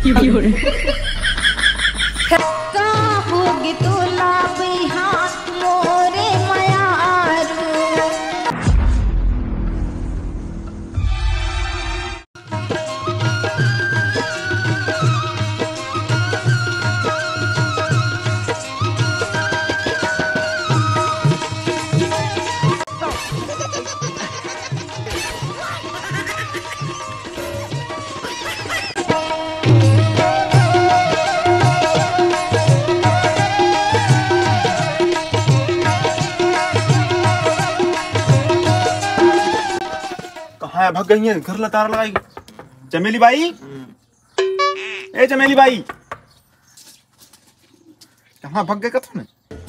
भाग गई है, घर लतार लगाई। चमेली बाई, ए चमेली बाई, कहाँ भाग गए कथन?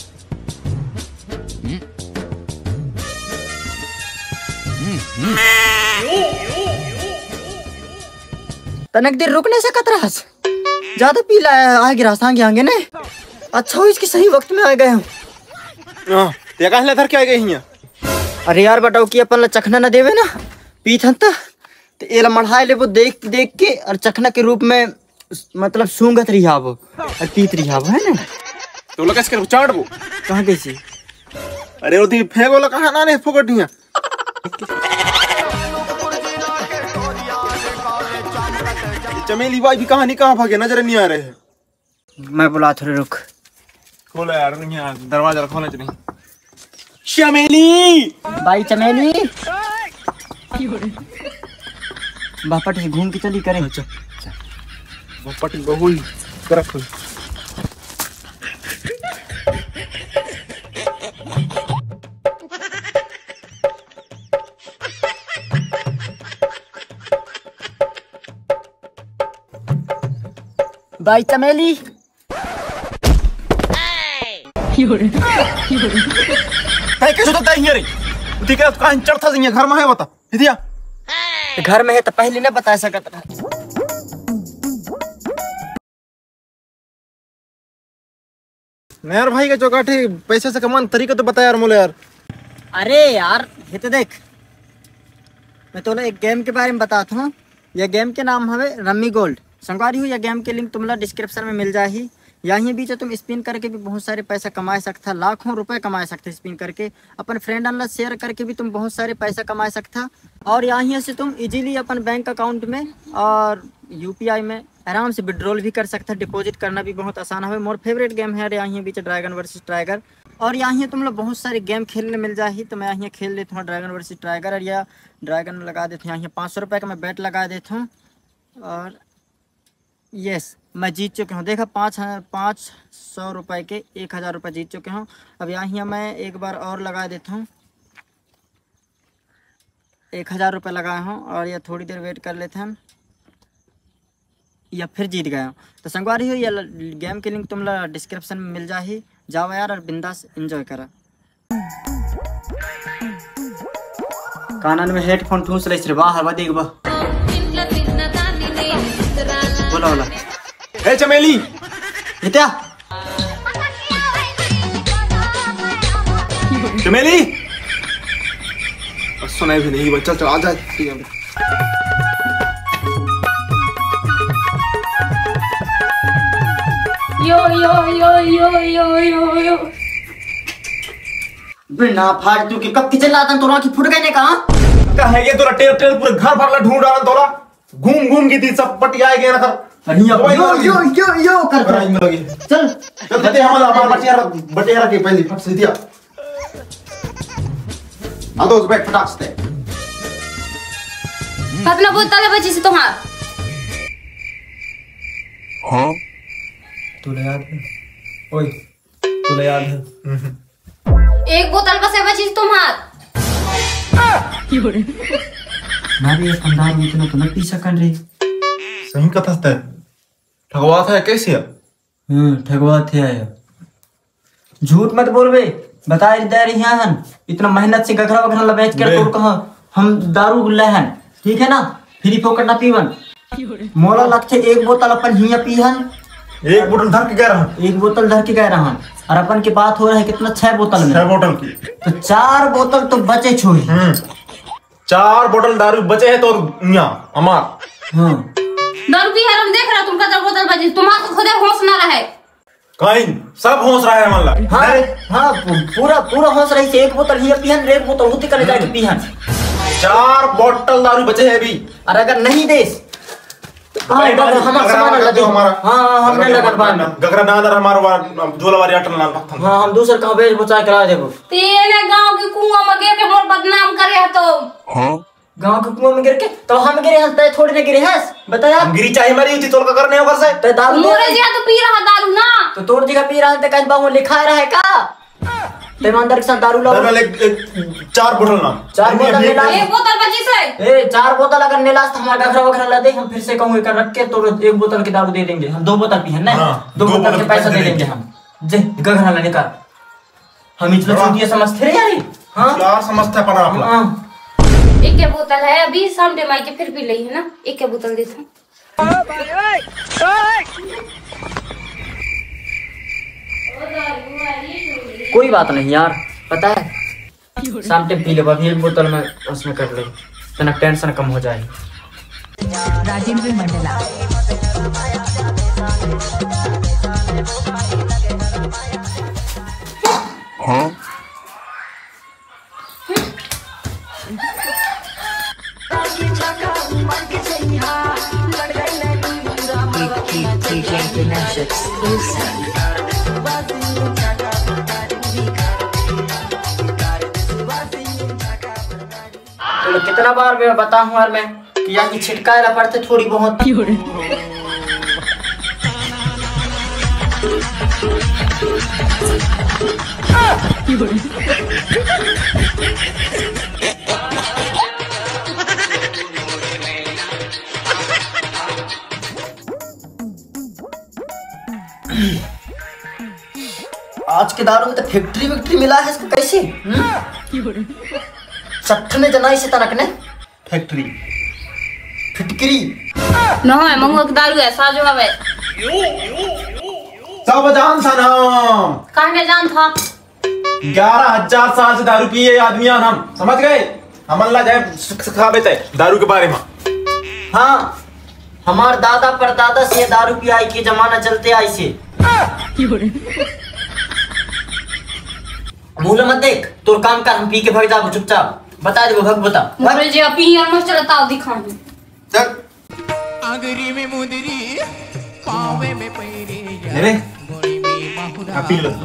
तनक देर रुकने से कतरास ज्यादा पी लाया आ गिरा आगे ने। अच्छा हो इसके सही वक्त में आ गए हम। ते कहाँ लेधर के आ गए हैं? अरे यार बताओ कि अपन चखना न देवे ना पीथन तो एला मढ़ाए ले वो देख देख के और चखना के रूप में मतलब सूंघत रिहा वो और पीत रिहा वो है ना। तो लोग कैसे चाट वो कहाँ कैसी? अरे वो दी फेंको ला कहाँ ना ने फोकटिया। चमेली बाई भी कहाँ नहीं कहाँ भागे, नजर नहीं आ रहे हैं। मैं बुला थोड़े रुक। खोलो यार, नहीं दरवाजा खोलना चाहिए। चमेली बाई चमेली बापट से घूम के चली करें। अच्छा बापट बहुल करफ बाई चमेली कैसे तो तय रे ठीक है कहां चढ़ता जिया घर में है बता दिया घर में है तो पहले ना बता सकत रहा। यार भाई का चौकाठी पैसे से कमाने तरीका तो बता यार मोले यार। अरे यार ये तो देख, मैं तो एक गेम के बारे में बताता हूँ। यह गेम के नाम है रम्मी गोल्ड। संगवारी हूँ, यह गेम के लिंक तुमला डिस्क्रिप्शन में मिल जाही। यहीं बीच तुम स्पिन करके भी बहुत सारे पैसा कमा सकता, लाखों रुपए कमा सकते स्पिन करके। अपन फ्रेंड अनला शेयर करके भी तुम बहुत सारे पैसा कमा सकता। और यहाँ से तुम इजीली अपन बैंक अकाउंट में और यूपीआई में आराम से विड्रॉल भी कर सकता। डिपॉजिट करना भी बहुत आसान है। मोर फेवरेट गेम है यहाँ बीच ड्रैगन वर्सेस टाइगर। और यहाँ तुम लोग बहुत सारे गेम खेलने मिल जाही। तो मैं यहाँ खेल लेता हूँ ड्रैगन वर्सेस टाइगर। और या ड्रैगन लगा देता हूँ यहाँ 500 रुपये का मैं बैट लगा देता हूँ। और यस मैं जीत चुके हूँ। देखा 500 रुपये के 1000 रुपये जीत चुके हूँ। अब यहाँ मैं एक बार और लगा देता हूँ। 1000 रुपये लगाए हूँ और यह थोड़ी देर वेट कर लेते हैं या फिर जीत गया हूँ। तो संगवारी हो, यह गेम के लिंक तुम लोग डिस्क्रिप्शन में मिल जाही। जाओ यार और बिंदास एंजॉय करा। कानन में हेडफोन ठूस ले रे बाहर देख बा बोला बोला। ए चमेली इत्या चमेली सुनाई भी नहीं बच्चा। चल आ जा। यो यो यो यो यो यो यो बिना फालतू के कब किचन लाता तोरा की फुट गए ने कहा है ये तोरा टेल टेल पूरे घर भर ला ढूंढ रहा तोरा। घूम घूम की थी सब पटिया गए ना कर। यो यो यो यो कर राज में लगी। चल चल देते हमारा बटियारा के पहली फट से दिया। आ दो उस बैग फटाक से अपना बोतल बची से तुम्हार। हाँ तुले याद है? ओए तुले याद है? एक बोतल बस बची से तुम्हार। मैं भी एक अंदाज में इतना तो नहीं पी सकन रे। सही कथा है। ठगवा था कैसे? ठगवा थे आया। झूठ मत बोल बे। बता दे रही हन इतना मेहनत से गखरा वगैरह लबेच कर तोड़ कहा हम दारू लहन ठीक है ना। फ्री फोकट ना पीवन। मोला लगते एक बोतल अपन हिया पीहन। एक बोतल धर के गए रहा। एक बोतल धर के गए रहा और अपन की बात हो रहा है कितना 6 बोतल में। 6 बोतल की तो 4 बोतल तो बचे छोड़ी। 4 बोतल दारू बचे है तो यहाँ हमार। हाँ दारू पी है, हम देख रहे हो तुम कदर बोतल बजी, तुम्हारा तो खुद होश ना रहे। कहीं सब होश रहा है मल्ला। हाँ हाँ पूरा पूरा होश रही से। एक बोतल ही पिहन, एक बोतल होती करे जाके पिहन। 4 बोतल दारू बचे है अभी। और अगर नहीं देस हमारा हमने लगन बांध गगरा नादर हमारा झोला वाली अटल नाल पत्थर। हाँ हम दूसर का बेच बचा करा देबो। तेरे गांव के कुआं में गिर के मोर बदनाम करे तो। हां गांव के कुआं में गिर के तो हम गिरे हंसते थोड़ी ना गिरे हंस बताया। हम गिरी चाहे मरी होती तोल का करने होकर से। तो दारू मोरे जिया तो पी रहा दारू ना, तो तोड़ जगह पी रहा ते कहीं बाहु लिखा रहा है का ईमानदार के साथ दारू लाओ। 4 बोतल ना, 4 बोतल ले ला। एक बोतल बची से ए 4 बोतल अगर नेलास तो हमारा गखरा वखरा ला दे, हम फिर से कहूं कर रख के तो 1 बोतल की दारू दे देंगे। हम 2 बोतल पी है ना, 2 बोतल के पैसा दे देंगे हम। जे गखरा ला निकाल। हम इतना चूतिया समझते रे यार। हां यार समझते अपन आप। एक के बोतल है अभी सामने माई के फिर पी ली है ना, एक के बोतल दे दो। कोई बात नहीं यार, पता है शाम टाइम पी ले, अभी 1 बोतल में उसमें कर ले, तना टेंशन कम हो जाए। राजेंद्र मंडला हाँ तो कितना बार मैं बताऊं यार मैं कि यहाँ की छिटकारा पड़ते थोड़ी बहुत। आज के दारू में तो फैक्ट्री वैक्ट्री मिला है इसको कैसे? सट्ठ में जना इसे तनक ने फैक्ट्री फिटकरी ना है मंगो की दारू है साजो हवे सब जान था नाम। कहाँ के जान था? 11,000 साल से दारू पिए आदमी हम समझ गए। हम अल्लाह जाए सिखावे थे दारू के बारे में। हाँ हमार दादा परदादा से दारू पियाई के जमाना चलते आई से। भूल मत देख, तोर काम कर, हम पी के भाग जाबो चुपचाप। बता दे भग बता मोरे जी पी और मत चलता दिखा चल आगरी में मुदरी पावे में पैरे अरे पी लो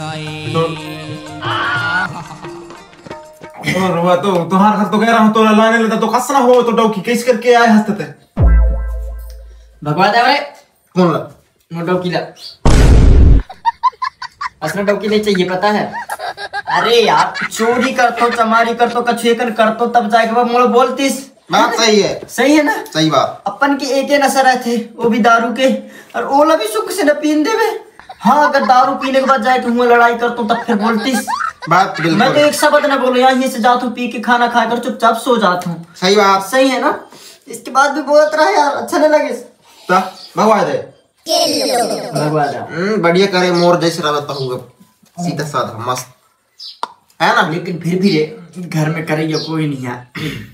तो रुआ तो तुम्हारा घर तो कह रहा हूँ तो लाने लेता तो खसना हो तो डौकी कैसे करके आए हंसते थे। भगवा दे रे कौन ला डौकी ला असना डौकी नहीं चाहिए पता है। अरे यार चोरी करतो चमारी करतो कछुएकन करतो तब जाके मोड़ बोलतीस। बात सही है, सही है ना? सही बात। अपन की एक नशा रहे थे वो भी दारू के, और ओला भी सुख से न पीन देवे। हाँ अगर दारू पीने के बाद जाए तो हुआ लड़ाई करता हूँ तब फिर बोलतीस। बात मैं तो एक शब्द न बोलो, यहाँ से जाता हूँ पी के खाना खाकर चुपचाप सो जाता हूँ। सही बात, सही है ना? इसके बाद भी बोलत रहा यार, अच्छा नहीं लगे। भगवा दे भगवा दे बढ़िया करे मोर जैसे रहता हूँ सीधा साधा मस्त है ना। लेकिन फिर भी रे घर में करेगा कोई नहीं है।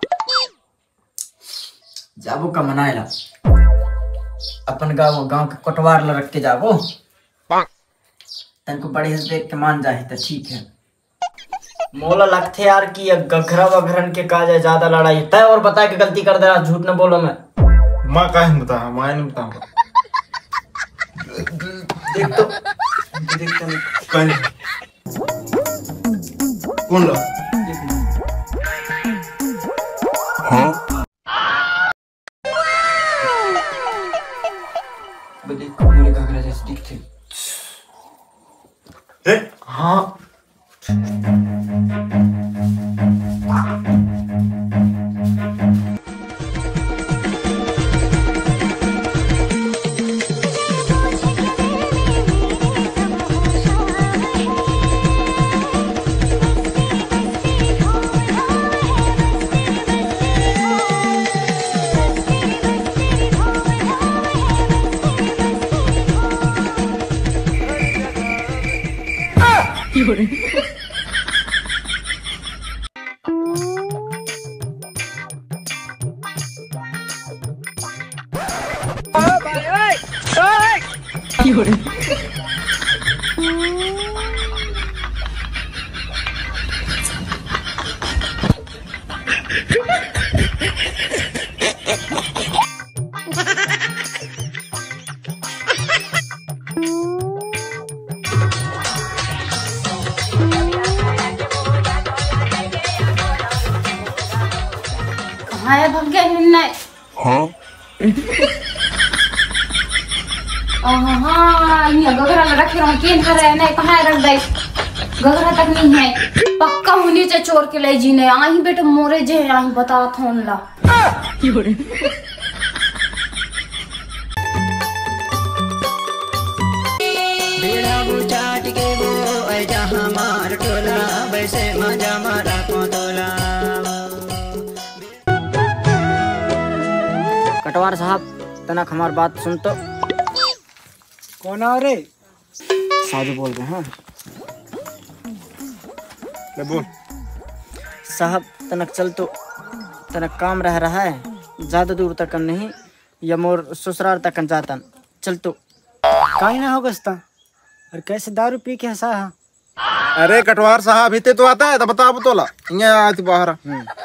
जाबो का मनाएला अपन गाँव के कोटवार ला रख के जाबो, तनको बड़े से देख के मान जाए तो ठीक है। मोला लगते यार कि गघरा वघरन के काज ज्यादा लड़ाई तय और बता के गलती कर दे रहा, झूठ न बोलो। मैं काहे बता मैं नहीं बताऊंगा। देख तो कौन लो मेरे घगरा जैसे दिखते। हाँ कहाँ है भाग गया नहीं? हाँ ये गगरा में रखे रहो केन कर रहे नहीं कहाँ रख दे गगरा तक नहीं है पक्का होनी चाहिए चोर के ले जी ने आई बेटे मोरे जे आई बता थोन ला बेड़ा बुचाट के वो ऐ जहाँ मार टोला वैसे मजा मारा को तोला। कटवार साहब तनक हमार बात सुन तो। कौन आ रे? साधु बोल रहे हैं। ले बोल। साहब तनक चल तो तनक काम रह रहा है ज्यादा दूर तक नहीं या मोर ससुराल तक जाता चल तो काई ना होगा स्ता और कैसे दारू पी के हंसा है? अरे कटवार साहब इतने तो आता है तो बता तोला यहाँ आती बाहर।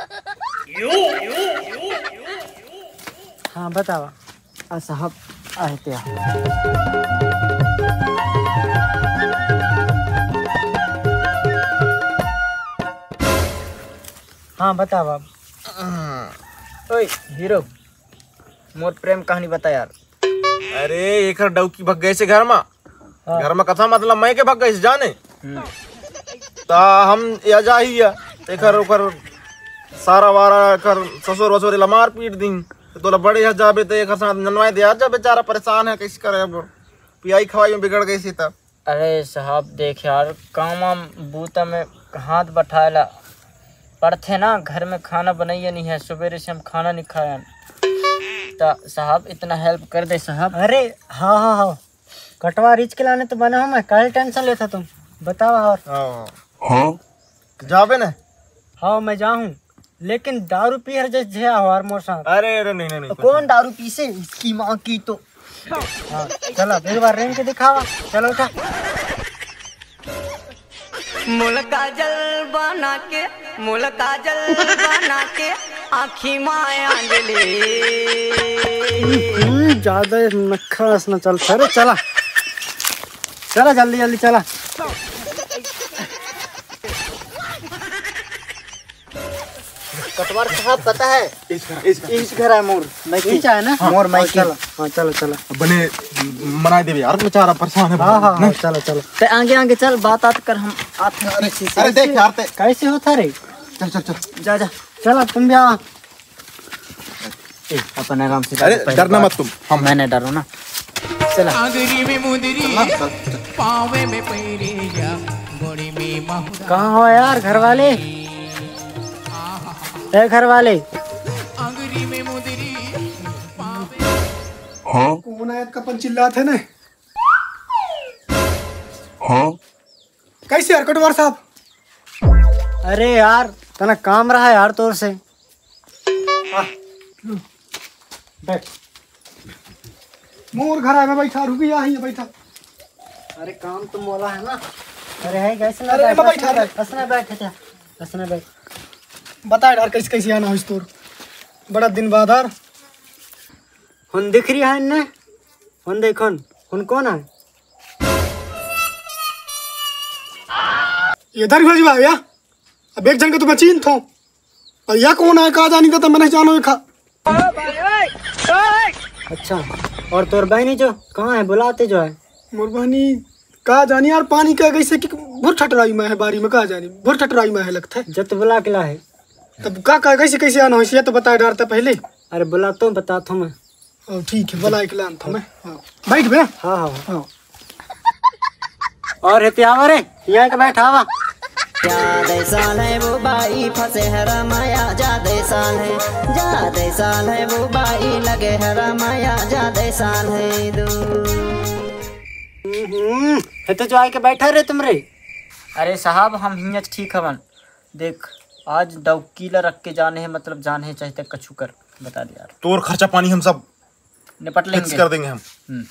हाँ बतावा। साहब आहते हाँ बतावा। ओए हीरो मोर प्रेम कहानी बता यार। अरे एक डौकी भग गए से घर में कथा मतलब मैं के भग गए से जाने ता हम या जा ही एकर ओकर सारा वारा कर ससुर वसुर ला मार पीट दी तो बड़े ह जाबे तो एक साथ ननवाई दिया जा बेचारा परेशान है कैसे करे अब पियाई खवाई में बिगड़ गई सी तब। अरे साहब देख यार काम बूता में हाथ बैठाला पड़ते ना घर में खाना बनाइए नहीं है सवेरे से हम खाना नहीं खाया तो साहब इतना हेल्प कर दे साहब। अरे हाँ हाँ हाँ कटवा रिच के लाने तो बना हूँ मैं काहे टेंशन लेता तुम बताओ। और हाँ जाबे ना। हाँ मैं जाऊँ लेकिन दारू पी हर जैसे हमार मोर साहब। अरे नहीं कौन दारू पी से इसकी माँ की तो। हाँ चलो एक बार रेंग के दिखावा चलो उठा। मुलका जल बना के आँखी माया ज्यादा नखस न चल अरे चला चला जल्दी जल्दी चला। कटवार साहब पता है इस घर है मोर मैं खींचा है ना मोर मैं चलो। हाँ चलो चलो बने मना दे यार बेचारा परेशान है। हाँ हाँ हाँ चलो चलो ते आगे आगे चल बात कर हम आते हैं। अरे देख यार ते कैसे होता रे? चल चल चल जा जा चलो तुम भी आओ। अपन आराम से। अरे डरना मत तुम हम मैंने डरो ना चला। आगरी में मुंदरी पावे में पैरिया घोड़ी में माहुरा। कहाँ हो यार घर वाले? ए घर वाले आगरी में मुंदरी कौन आयत का चिल्लात है ना? हाँ कैसे यार कटवार साहब? अरे यार तना काम रहा यार तोर से। बैठ मोर घर में बैठा रुकी यहाँ बैठा। अरे काम तो मोला है ना। अरे है कैसे ना बैठ हंसना बैठ बता यार कैसे कैसे आना हो इस तोर बड़ा दिन बाद यार। हुन दिख रही है इन्हें हुन देखन हुन कौन है? इधर भेज भैया अब एक जन के तो बचीन थो और यह कौन है कहा जानी तो मैंने जानो खा। अच्छा और तोर बहनी जो कहाँ है बुलाते जो है? मोर बहनी कहा जानी यार पानी का कैसे कि भुर ठटराई में है बारी में कहा जानी भुर ठटराई में है लगता है जब तो बुला के ला है तब का कैसे कैसे आना हो ये तो बता डरता पहले। अरे बुला तो बता था मैं। ठीक है बुला के लान था मैं। बैठ बे। हाँ हाँ हाँ और हेते आवा रे यहाँ के बैठ आवा। जादे साल है वो बाई फंसे हरा माया जादे साल है वो बाई लगे हरा माया जादे साल है दो। हेते जो आके बैठा रे तुम रे? अरे साहब हम हिंज ठीक हवन देख आज डौकीला रख के जाने हैं मतलब जाने हैं चाहे तक कछु कर बता दे यार। तोर खर्चा पानी हम सब निपट फिक्स लेंगे। कर देंगे हम।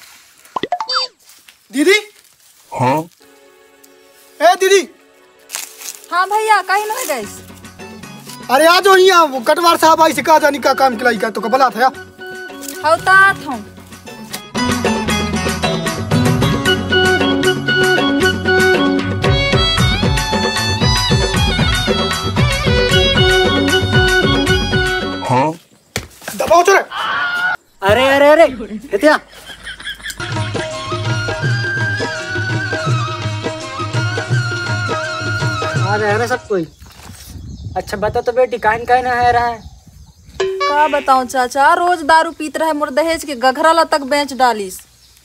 दीदी। हाँ। ए दीदी। हाँ भैया कहीं ना गए। अरे आ जाओ यहाँ, वो कटवार साहब आई से कहा जानी का काम खिलाई का तो कबला था। तात हूँ। हाँ। दबाओ चले। अरे अरे अरे हितिया। अरे सब कोई। अच्छा बता तो बेटी काहे ना है रहा है। का बताऊं चाचा, रोज दारू पीत रहे, मोर दहेज के गघरा तक बेच डालीस।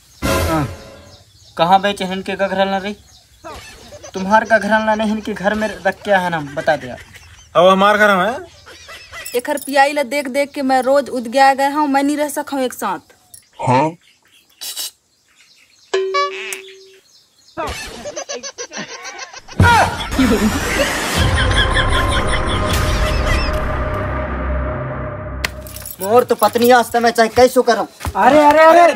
कहाँ बेचे हैं इनके गघरा रही? तुम्हार गघरा नहीं इनके घर में रख के है ना, बता दे यार। अब हमारे घर में एक पियाई ला देख देख के मैं रोज उदग्या गया हूँ, मैं नहीं रह सका हूँ एक साथ। हाँ। मोर तो पत्नी आस्ते में चाहे कैसो करो। अरे अरे अरे अरे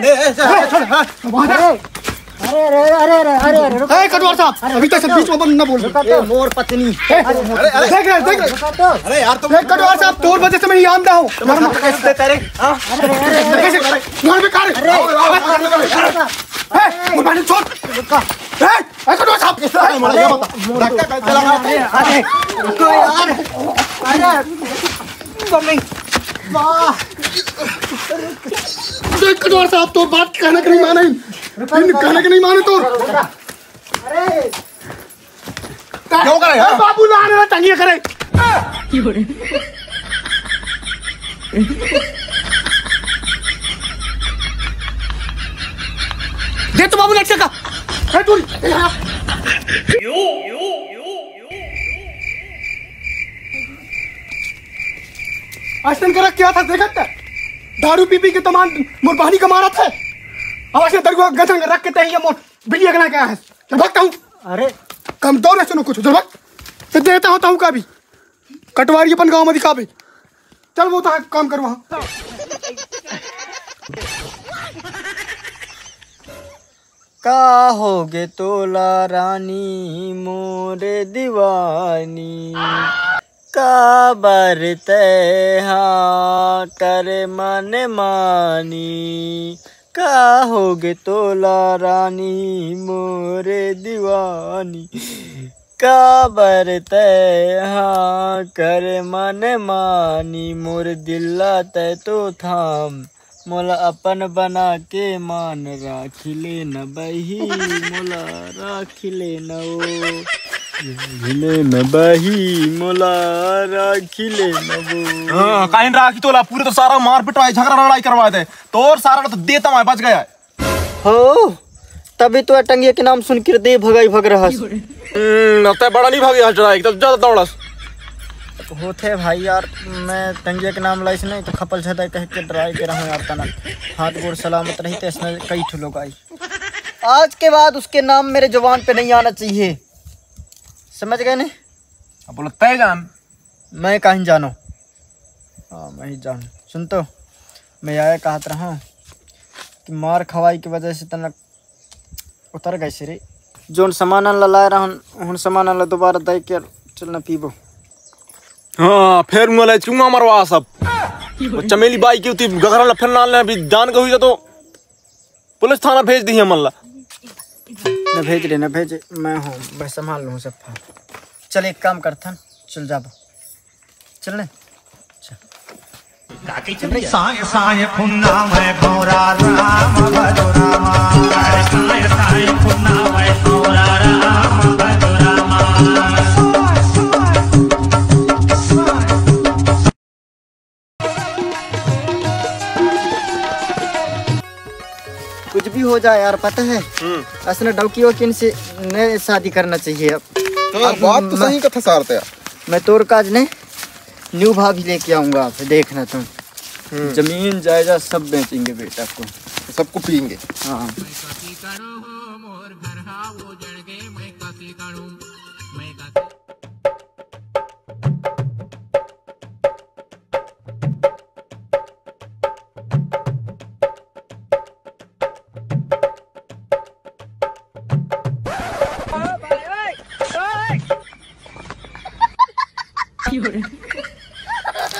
कटवार साहब अभी तक बीच में न बोल। मोर पत्नी। देख रहे अरे यार तुम कटवार साहब तोर वजह से मैं यहाँ आमदा हूँ। कैसे तेरे छोड़ कटवार साहब कटवार साहब तो बात कहने के नहीं माने, कहने के नहीं माने तो क्यों करे बाबू लाने टंगिए करे। दे तो बाबू लग सका आसन कर क्या था देखा था? दारू पी पी के तमाम मुरबानी का मारा था। अब ऐसे दरगो गधंग रख के तही मोट बिलिया गना क्या है? जब भगता हूँ। अरे कम दौड़ सुनो कुछ जब तो देता होता हूँ का भी कटवारी अपन गांव में दिखा भी। चल वो तो काम कर वहाँ। का होगे तोला रानी मोरे दीवानी, का बरते हाँ करे मन मानी, का होगे तोला रानी मोरे दीवानी, का बरते हाँ करे मन मानी, मोर दिल्ला तय तो थाम मोला अपन बना के मान, राखिले न बही मोला राखिले न वो, राखिले न बही मोला राखिले न वो। हाँ काइन राखी तोला पूरे तो सारा मार पिटवाए झगड़ा लड़ाई करवाए थे तो और सारा तो देता मैं बच गया हो तभी तो टंगिया के नाम सुन कर दे भगाई भग रहा। अब बड़ा नहीं भागी डराई तब ज्यादा दौड़स होते भाई यार, मैं टंगिया के नाम लाइस नहीं तो खपल छदा कह के डराई के रहा यार तना हाथ गोड़ सलामत रही तो इसमें कई ठो लोग आई। आज के बाद उसके नाम मेरे जुबान पे नहीं आना चाहिए, समझ गए ने? अब बोला तय जान मैं कहीं जानो। हाँ मैं ही जानू। सुन तो मैं आया कहत रहा कि मार खवाई की वजह से तना उतर गए रे। जोन सामान लाए रहा सामान दोबारा दे के चलना पीबो। हाँ फिर मुझे चूंगा मरवा सब वो चमेली बाई की उती गघरा फिर ना अभी जान के हुई तो पुलिस थाना भेज दी है मल्ला। न भेज रे न भेज, मैं हूँ मैं संभाल लूँ सब। चल एक काम करता चल जाबो चलने साय साय फुन्ना मैं भौरा राम भदोरामा, साय साय फुन्ना मैं भौरा राम भदोरामा। कुछ भी हो जाए यार पता है असना डौकी वकीन से ने शादी करना चाहिए। अब बात तो सही कथा सारते यार। मैं तोर काज ने न्यू भाभी लेके आऊंगा आप देखना तुम। जमीन जायदाद सब बेचेंगे बेटा को, सबको पियेंगे। हाँ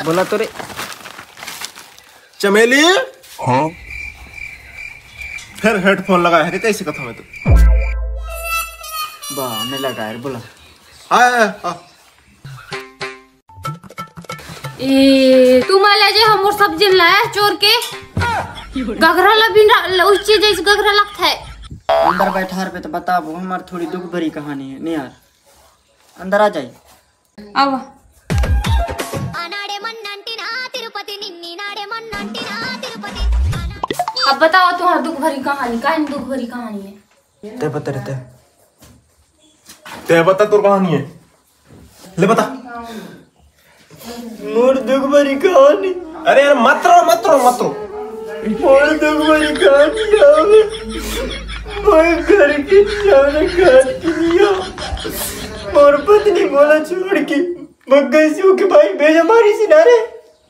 बोला तो रे चमेली। हाँ फिर हेडफोन लगाया है कैसे कथा में तो बहाने लगा है बोला। तू माला जे हमर सब जिन लाया चोर के गगरा लबी उस चीज जैसे गगरा लगता है। अंदर बैठा पे तो बता वो हमारी थोड़ी दुख भरी कहानी है। नहीं यार अंदर आ जाए। अब अब बताओ तुम्हारा दुख भरी कहानी का दुख भरी कहानी है। ते बता रहते ते बता तोर कहानी है ले बता। मोर दुख भरी कहानी। अरे यार मत रो मोर दुख भरी कहानी है। मोर घर की जाने काट दिया। मोर पत्नी बोला छोड़ के भग गई सी के भाई भेजा मारी सी नारे।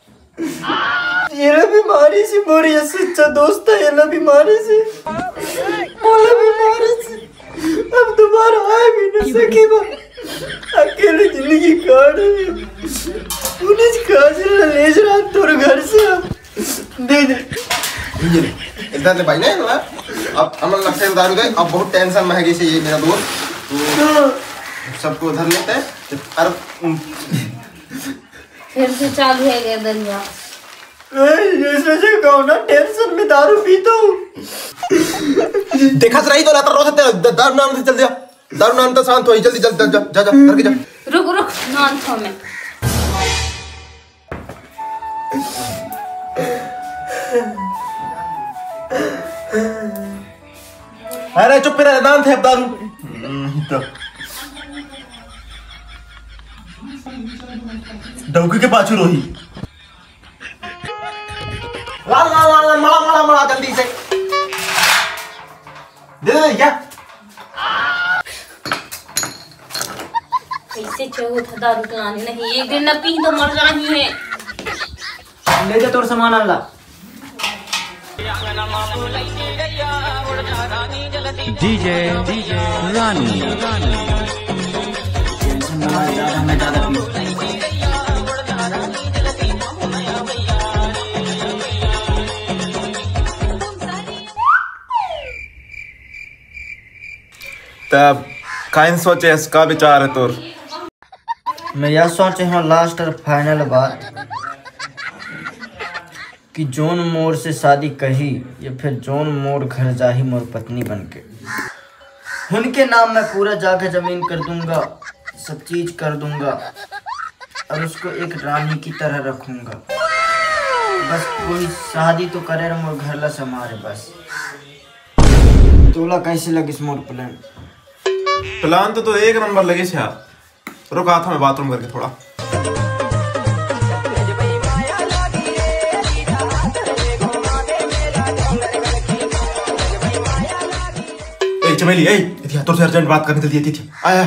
ये बीमारी से मोरी सच्चा दोस्त है। ये बीमारी से मोला बीमारी से अब दोबारा आए भी नहीं सके। अकेले जिंदगी काट पुलिस काजल ले जा तोर घर से दे इधर ले भाई ने अब अमन लगता है दारू गए। अब बहुत टेंशन में है कि ये मेरा दोस्त तो सबको उधर लेते हैं। अरे फिर से चालू है ये दुनिया। जैसे कहो ना टेंशन में दारू पीता हूँ। देखा रही तो लाता रोते दारू नाम से चल दिया। दारू नाम तो शांत हो जल्दी जल्दी जा जा करके जा। रुक नान थो मैं अरे चुप रह दान थे अब दारू डौकी के पाछू रोही मड़ा जल्दी से दे क्या कैसे चाहो था दारू पिलाने नहीं। एक दिन न पी तो मर जानी है। ले जा तोर सामान अल्लाह। डीजे रानी तब काइन सोचे इसका विचार है तोर। मैं यह सोचे हूँ लास्ट और फाइनल बात कि जोन मोर से शादी कही या फिर जोन मोर घर जाही मोर पत्नी बनके। उनके नाम मैं पूरा जाके जमीन कर दूंगा, सब चीज कर दूंगा और उसको एक रानी की तरह रखूंगा। बस कोई शादी तो करे मोर घर ला समारे बस। तोला कैसे लगी मोर प्लान तो एक नंबर लगे छा। रुका था मैं बाथरूम करके थोड़ा। ए चमेली ए इतिया तोर से अर्जेंट बात करनी जल्दी थी आया।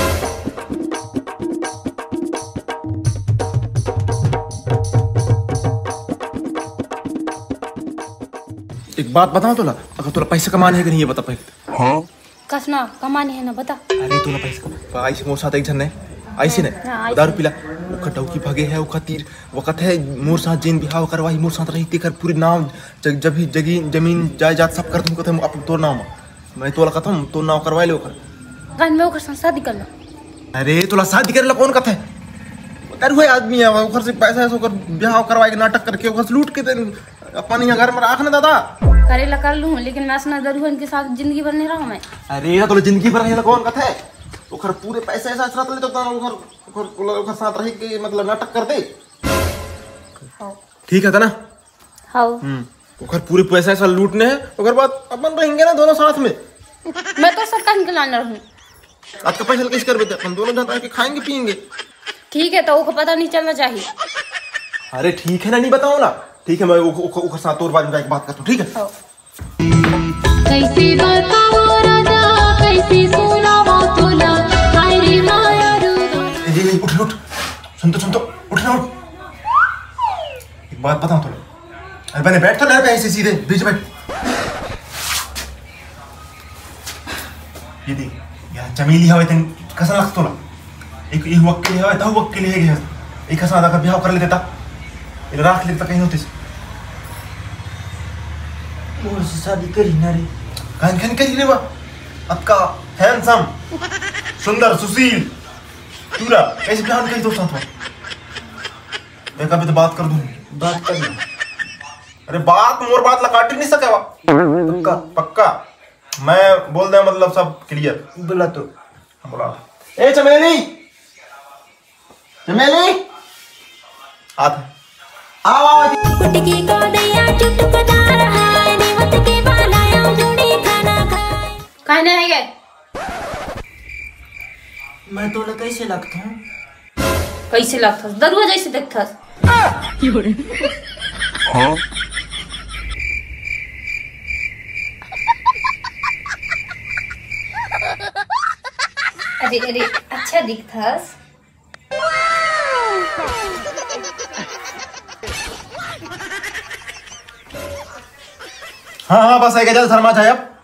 एक बात बताऊं तोला अगर तोला पैसे कमाने है कि नहीं ये बता पहले। हाँ कसना कमाने है ना बता। अरे तोला पैसे आई से मोर साथ एक जन ने आई से ने दारू पिला ओका डौकी भागे है ओका तीर वक्त है मोर साथ जिन बिहाव करवाई मोर साथ रही कर पूरे नाम जब भी जगी जमीन जायदाद सब कर दूं कथम अपन तोर नाम मैं तोला कथम तो नाम करवाई ले ओकर गन में ओकर संग शादी कर लो। अरे तोला शादी करे ला कौन कथा है दारू है आदमी है ओकर से पैसा है ओकर बिहाव करवाई के नाटक करके ओकर से लूट के अपन यहाँ घर में राख ना दादा करेला कर लूं लेकिन मैं असना दरुहन के साथ जिंदगी भर नहीं रहा मैं। अरे ना तो जिंदगी भर रहे कौन कथा है ओकर पूरे पैसे ऐसा असरा तो ओकर साथ रह के मतलब नाटक कर दे। ठीक है था ना। हां ओकर पूरे पैसे ऐसा लूटने हैं ओकर बाद अपन रहेंगे ना दोनों साथ में। मैं तो सरकार के लाना रहूं। आज का पैसा कैसे कर बेटे अपन दोनों जाता है कि खाएंगे पिएंगे। ठीक है तो ओको पता नहीं चलना चाहिए। अरे ठीक है ना नहीं बताऊं ना ठीक है मैं ओकर साथ और बाद में एक बात करता हूं ठीक है। कैसे बताओ राजा कैसे सुनाओ तोला हाय रे माया रू। उठ सुन तो उठ ना उठ। एक बात बताऊं तोला अरे मैंने बैठ तो ले ऐसे सीधे बीच में ये देख यार चमेली हवे तन कसा लगत तोला एक वक्त के लिए हवे ता वक्त के लिए है एक कसा आधा का ब्याह कर ले देता इन राख ले तक कहीं होती मोर से शादी करी ना रे कान खान करी रे बा आपका हैंडसम सुंदर सुशील पूरा कैसे प्लान करी दोस्तों तो मैं कभी तो बात कर दूं बात करना अरे बात मोर बात ला काट नहीं सके पक्का पक्का मैं बोल दे मतलब सब क्लियर बोला तो बोला ए चमेली चमेली आते आओ आओ कुटकी को दैया चुटकुला रहा है निवत के बालाया जुड़ी खाना खाए कहना है क्या मैं तो कैसे लगता हूँ कैसे लगता दरुआ जैसे देखता अरे अरे अच्छा दिखता हाँ हाँ बस है क्या शर्मा चाहे अब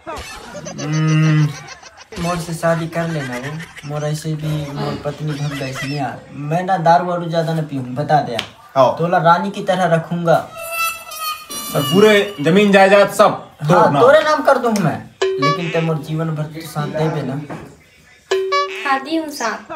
मोर से शादी कर लेना वो मोर ऐसे भी मोर पत्नी भग गई इसलिए यार मैं ना दारू वारू ज्यादा ना पीऊँ बता दे आओ तोला रानी की तरह रखूंगा सब पूरे जमीन जायदाद सब हाँ तोरे नाम कर दूँ मैं लेकिन ते मोर जीवन भर तो साथ दे पे ना खाती हूँ साथ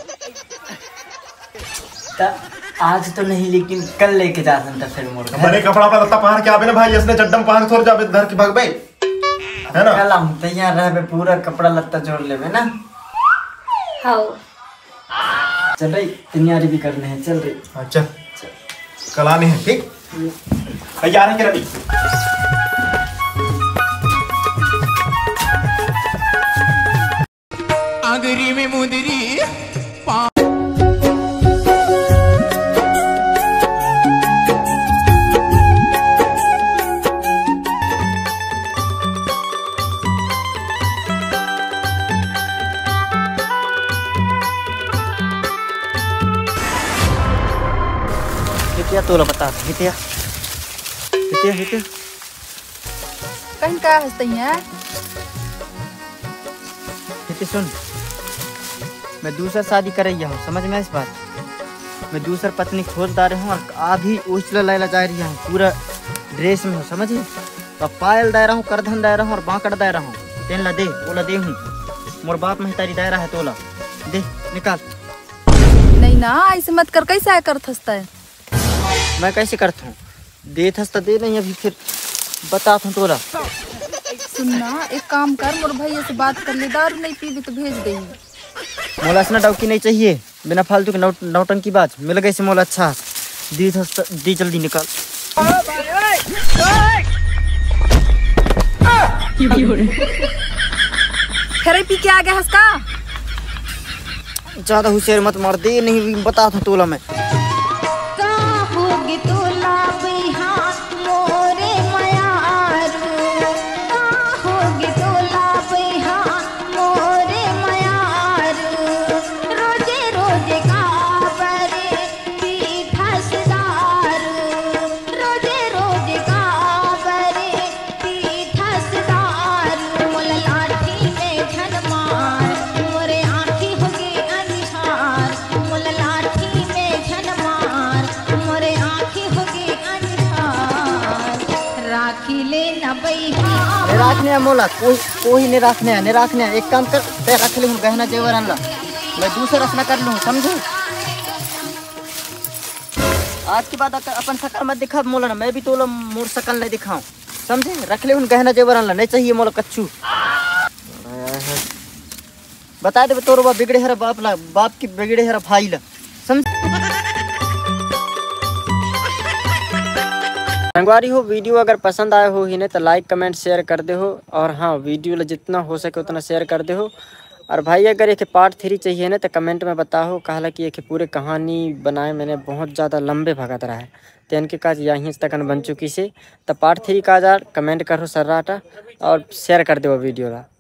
आज तो नहीं लेकिन कल लेके जा सकता फिर मोर बड़े कपड़ा अपना लत्ता पहन के आवे ना भाई इसने चड्डम पहन के थोड़ जावे घर की भाग बे है ना कल हम तैयार रहे पूरा कपड़ा लत्ता जोड़ लेवे ना हाँ चल रही तैयारी भी करने हैं चल रही अच्छा कल आने हैं ठीक तैयार है क्या रेडी आगरी में मुदरी हितिया तोला बता हितिया हितिया हितिया कहीं का हंसते हैं हितिया सुन मैं दूसरा शादी कर रही हूँ समझ में इस बात मैं दूसरा पत्नी खोज दा रही हूँ और आधी उछला लैला जा रही हूँ पूरा ड्रेस में हूँ समझिए तो पायल दे रहा हूँ करधन दे रहा हूँ और बांकड़ दे रहा हूँ तेन ला दे बोला दे हूँ मोर बाप में तारी दायरा है तोला दे निकाल नहीं ना ऐसे मत कर कैसे आया कर थसता है मैं कैसे करता हूँ दे थसता दे नहीं अभी फिर बताता हूँ तोला सुनना एक काम कर मोर भैया से बात कर ले दारू नहीं पीबी तो भेज दे मोला इतना डौकी नहीं चाहिए बिना फालतू के नौटंकी बात मिल गई से मोला अच्छा दी थसता दी जल्दी निकाल फिर पी के आ गया हंसका ज्यादा होशियार मत मार दे नहीं बताता हूँ तोला मैं रखने मोला कोई नहीं रखने एक काम कर ते रख ले गहना जेवर अनला मैं दूसरा रचना कर लूँ समझे आज के बाद अपन शकल मत दिखा मोला ना मैं भी तोला मोर शकल नहीं दिखाऊं समझे रख ले गहना जेवर अनला नहीं चाहिए मोला कच्चू बता दे तोर बाप बिगड़े हरा बाप की बिगड़े हरा भाई ला समझ संगवारी हो वीडियो अगर पसंद आए हो ही नहीं तो लाइक कमेंट शेयर कर दे हो और हाँ वीडियो जितना हो सके उतना शेयर कर दे हो और भाई अगर एक पार्ट 3 चाहिए ना तो कमेंट में बताओ कहला कि एक पूरे कहानी बनाए मैंने बहुत ज़्यादा लंबे भगत रहा है तो इनके काज यहीं तक बन चुकी से तो पार्ट 3 का कमेंट करो सर्राटा और शेयर कर दो वीडियो ला।